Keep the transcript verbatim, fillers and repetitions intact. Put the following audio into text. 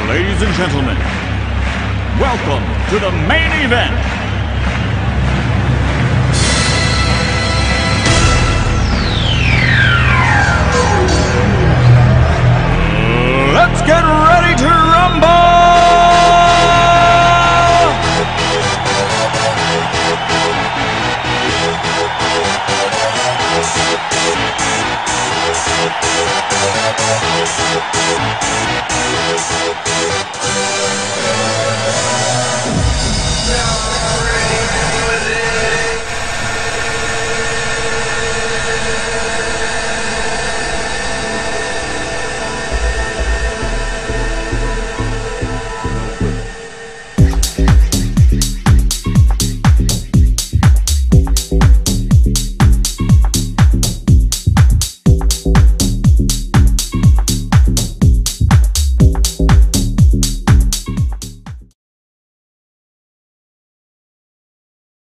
Ladies and gentlemen, welcome to the main event. Let's get ready to rumble!